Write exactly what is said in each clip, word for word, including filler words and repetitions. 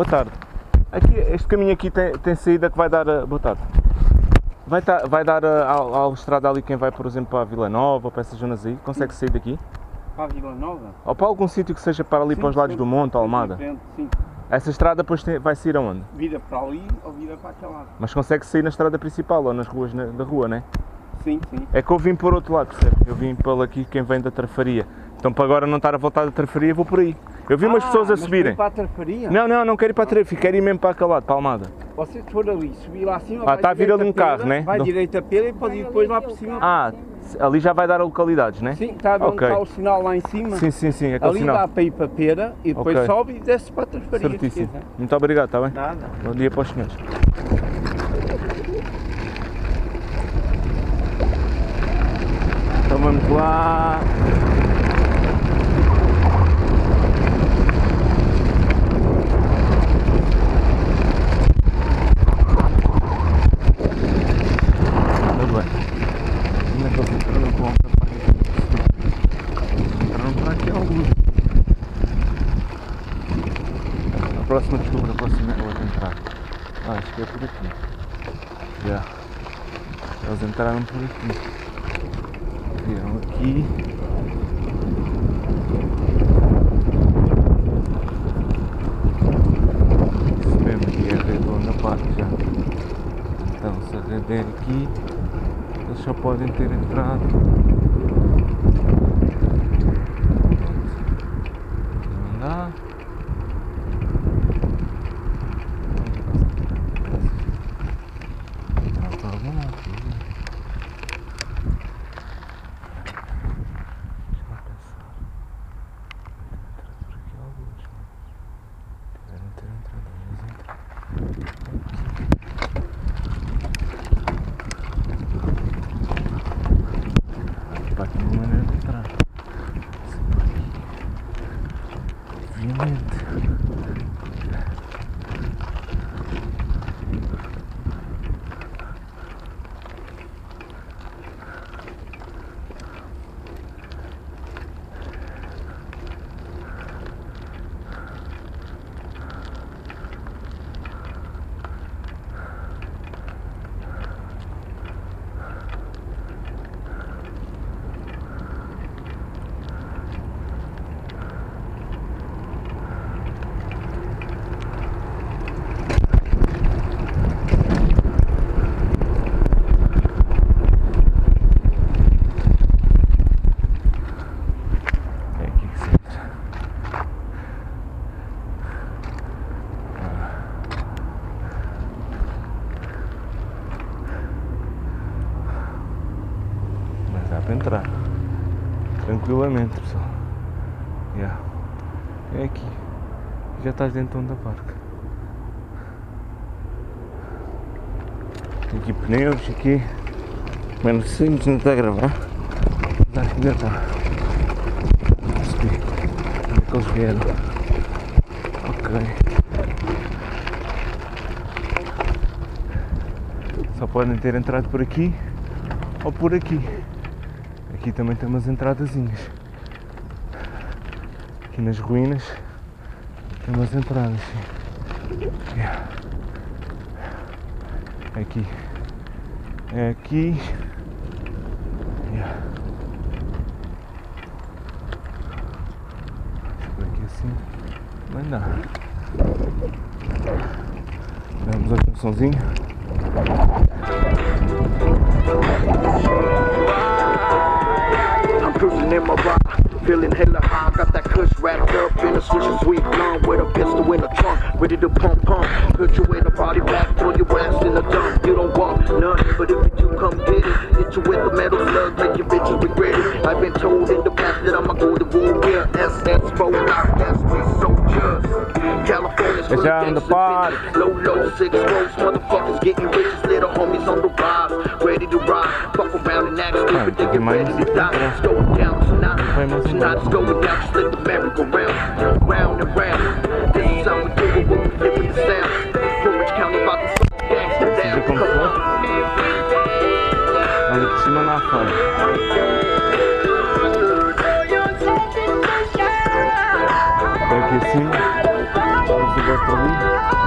Boa tarde. Aqui, este caminho aqui tem, tem saída que vai dar... A... Boa tarde. Vai, tá, vai dar a, a, a estrada ali quem vai, por exemplo, para a Vila Nova, para essas zonas aí? Consegue sair daqui? Para a Vila Nova? Ou para algum sítio que seja para ali, sim, para os lados sim, do Monte, Almada? Sim, sim. Essa estrada depois tem, vai sair aonde? Vira para ali ou vira para aquele lado. Mas consegue sair na estrada principal ou nas ruas na, da rua, não é? Sim, sim. É que eu vim por outro lado, percebe? Eu vim para aqui quem vem da Trafaria. Então para agora não estar a voltar da Trafaria, vou por aí. Eu vi ah, umas pessoas a subirem. Ir para a Trafaria? Não, não, não quero ir para a Trafaria, quero ir mesmo para aquele lado, para a Almada. Você se for ali, subir lá acima, ah, está a vir ali um carro, né? Vai direita a pera e pode ir depois lá por cima. Ah, ali já vai dar a localidades, né? Sim, está a ver onde está o sinal lá em cima? Sim, sim, sim, aquele ali sinal. Ali dá para ir para a pera e depois okay, sobe e desce para a Trafaria. Certíssimo. Muito obrigado, está bem? Nada. Bom dia para os senhores. Então vamos lá. Tudo bem. Ainda estou entrando com a entraram para aqui alguns. A próxima, desculpa, a próxima é outra entrada. Ah, acho que é por aqui. Já. Eles entraram por aqui. Vieram aqui. Isso mesmo, aqui é a redonda parte já. Então, se a rede é aqui, eles só podem ter entrado. Não dá. Não está bom. Para aqui uma maneira de entrar. Obviamente. Para entrar tranquilamente, pessoal. Yeah. É aqui, já estás dentro da parque. Tem aqui pneus, aqui menos simples, não está a gravar, mas acho que já está. Vamos subir. Onde é que eles vieram? Ok. Só podem ter entrado por aqui ou por aqui. Aqui também tem umas entradazinhas. Aqui nas ruínas tem umas entradas. Yeah. Aqui. É aqui. Yeah. Por aqui assim. Não dá. Damos aqui um sonzinho. Cruising in my ride, feeling hella high. Got that kush wrapped up in a switch of sweet blonde with a pistol in the trunk, ready to pump pump. Put you in a body bag, throw your ass in the dump. You don't want none, but if you do, come get it. Hit you with the metal slug, make your bitches regret it. I've been told in the past that I'm a golden warrior. S S four, S three soldiers. California's full of gangsters. Low, low, six rolls, motherfuckers getting rich. Little homies on the rise, ready to ride. Fuck around and act stupid, they get ready to die. It's going down tonight, tonight's going down. Just let the merry-go-round, round and round. This is how we do it when we flip with the sound. Orange County about to slow gangster down. Come on. Ali por cima na fora. Aqui assim, vamos embora. perto ali.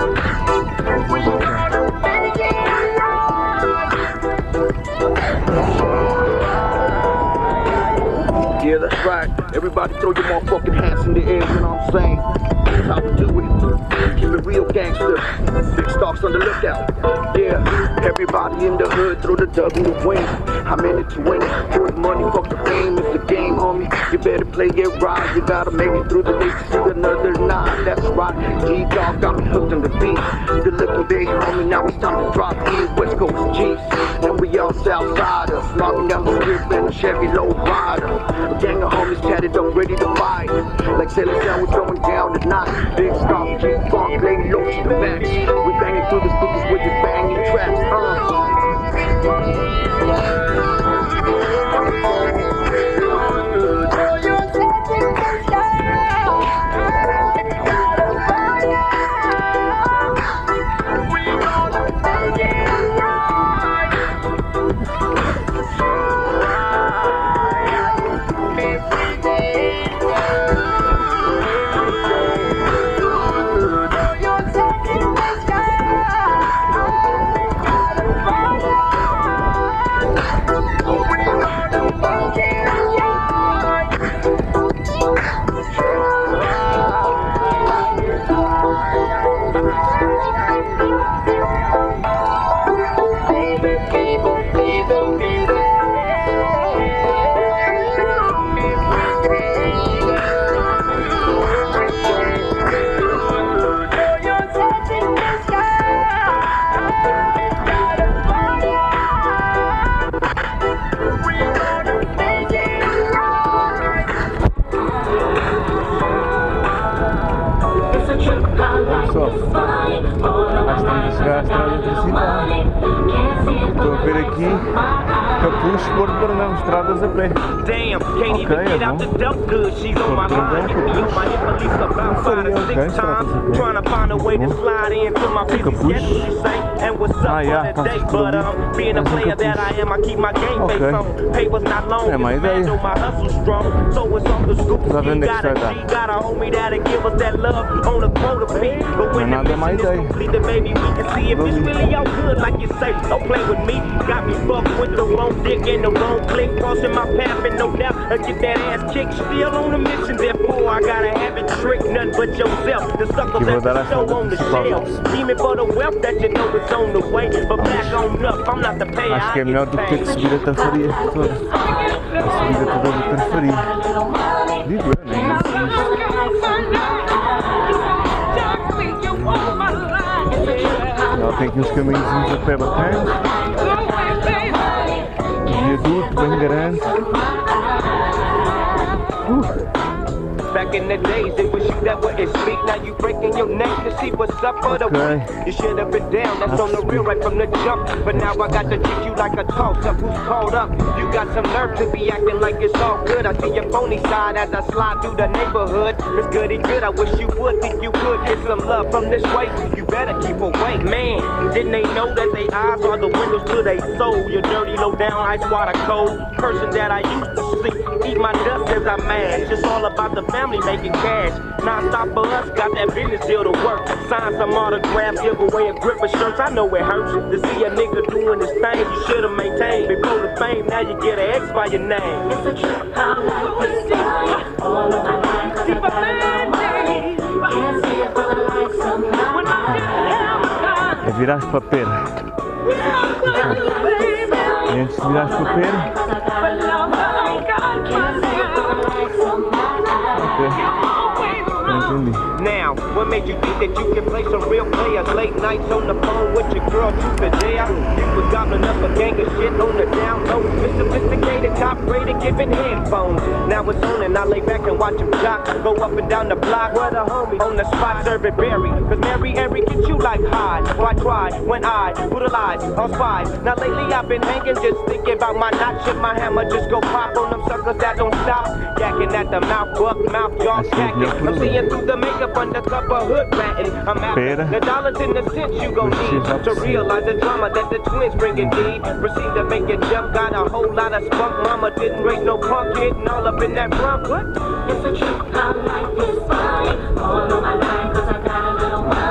Yeah, that's right. Everybody throw your motherfucking hands in the air, you know what I'm saying? That's how we do it. Keep it real gangster. Big stocks on the lookout. Yeah, everybody in the hood throw the W win. I'm in it to win it. For the money, fuck the fame. It's the game, homie. You better play it right. You gotta make it through the day to see another night. That's right. G-Dog got me hooked on the beat. Good looking big, homie. Now it's time to drop in West Coast G's. And we all Southsiders. Knocking down the strip in a Chevy low rider. A gang of homies tatted up, ready to fight. Like Sailor Down, we're going down tonight. Big stop, G-Funk, lady low to the max. We banging through the speakers with the banging tracks. Uh. Capucho, Porto Brandão, estradas a pé. Damn, can't even get out the dump good. She's on my mind. Me on my hip at least about five to six times. Trying to find a way to slide into my business. Yes, she say. And what's up for the day? But um, being a player that I am, I keep my game face on. Paper's not long, it's my hustle strong. So it's off the scoop. She got a G, got a homie that'll give us that love on the quota beat. But when the mission is complete, then maybe we can see if it's really all good, like you say. Don't play with me. Got me fucked with the wrong dick and the wrong click, crossing my path and no doubt I get that ass kicked. Still on a mission, therefore I gotta have it trick, none but yourself. The suckers at the show on the shelf, scheming for the wealth that you know is on the way. But back on up, I'm not the payer. Acho que é melhor do que ter que subir a tarfaria toda. A subida toda da tarfaria. Digo eu, nem ela tem aqui uns caminhos a pé bacanas. Viaduto bem grande. Uh. Back in the days, it was you that wouldn't speak. Now you breaking your neck to see what's up for the week. You should have been down, that's on the real right from the jump. But now I got to treat you like a toss up. Who's called up? You got some nerve to be acting like it's all good. I see your phony side as I slide through the neighborhood. It's goody good, I wish you would think you could get some love from this way. You better keep away, man. Didn't they know that they eyes are the windows to their soul? Your dirty low down ice water cold person that I used to see. Eat my dust as I mash. It's all about the family making cash. Non-stop for us, got that business deal to work. Sign some autographs, give away a grip of shirts. I know it hurts to see a nigga doing his thing. You should've maintained before the fame. Now you get an X by your name. It's a trip, how life is flying. All of my life, cause I got a little money. Can't see it for the likes of mine. É viraste para a pera. E antes de virares para a pera. Now, what made you think that you can play some real players? Late nights on the phone with your girl, truth or dare. You was gobbling up a gang of shit on the down low. Sophisticated, top rated, giving headphones. Now it's on and I lay back and watch him jock. Go up and down the block with a homie on the spot serving berry. Cause Mary Harry get you like high. Why try when I brutalize on spies? Now lately I've been hanging, just thinking about my notch and my hammer. Just go pop on them suckers that don't stop. Yakking at the mouth, buck mouth, y'all jacking. I'm seeing through the makeup undercover hood ratting. I'm after the dollars in the cents you gon' need to realize the drama that the twins bring indeed. Proceed to make it jump, got a whole lot of spunk. Mama didn't raise no punk, getting all up in that rump. It's a trip, how life is flying. All of my life, cause I got a little money.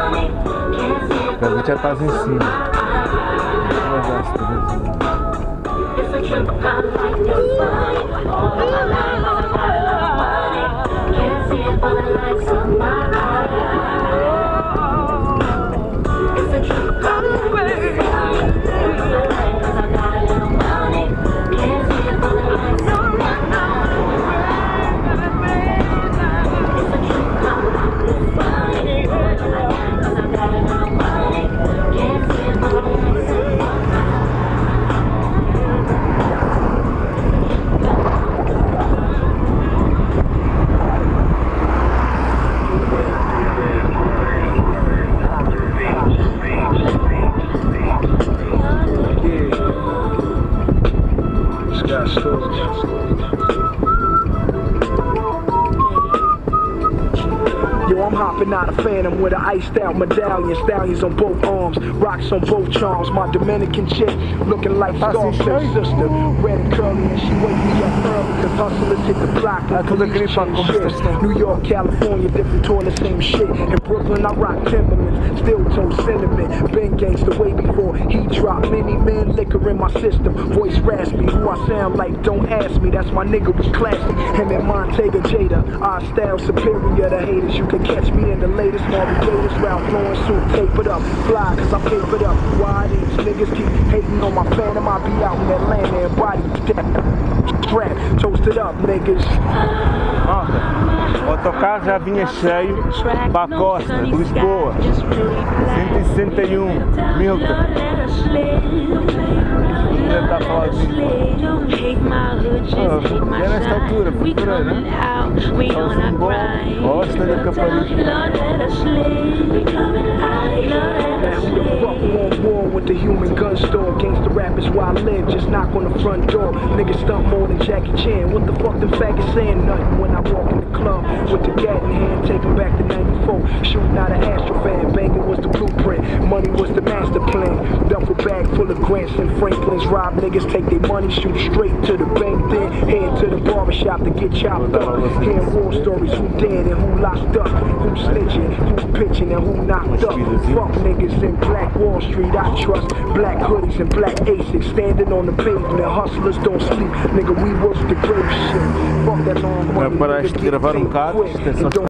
já estás em cima. Olha já, se It's a trip, I like your body. All of my life, I got a lot of money. Can't see it for the likes of my body. It's a trip, I like your body. All of my life, cause I got a little money. Can't see it for the likes of my body. It's a trip, I like your body. All of my life, cause I got a little money. Can't see it for the likes of my body. Yo, I'm hopping out of Phantom with an iced out medallion, stallions on both arms, rocks on both charms. My Dominican chick looking like Scarface's sister, red and curly, and she wake me up early cause hustlers hit the block and police change shifts. New York, California, different toilet, same shit. In Brooklyn, I rock Timberlands, still toast cinnamon. Been gangsta way before he dropped. Many men liquor in my system, voice raspy. Who I sound like, don't ask me. That's my nigga, we classy. Him and Montega Jada, our style superior to haters. You can catch me in the latest Marvin Gators, Ralph Lauren suit, tapered up, fly cause I papered up. Why these niggas keep hating on my Phantom? I be out in Atlanta and body strap, toasted up, niggas. Nossa, o autocarro já vinha cheio para a costa de Lisboa. cento e sessenta e um, Milton. Deve estar a falar de oh, já nesta altura, foi por aí, né? Costa da Caparica. With the human gun store, gangsta rappers where I live, just knock on the front door. Niggas stunt more than Jackie Chan. What the fuck them faggots saying? Nothing when I walk in the club with the gat in hand, taking back to ninety-four. Shooting out an Astrofan, banging was the blueprint. Money was the master plan. Duffel bag full of grants and Franklins. Rob niggas, take their money, shoot straight to the bank, then head to the barbershop to get chopped up. Hearing war stories, who dead and who locked up, who snitching, who pitching and who knocked up. Fuck niggas in Black Wall Street, I trust black hoodies and black Asics standing on the pavement. Hustlers don't sleep, nigga, we work the grave shit. Fuck that long money, Para este gravar um bocado, isto é só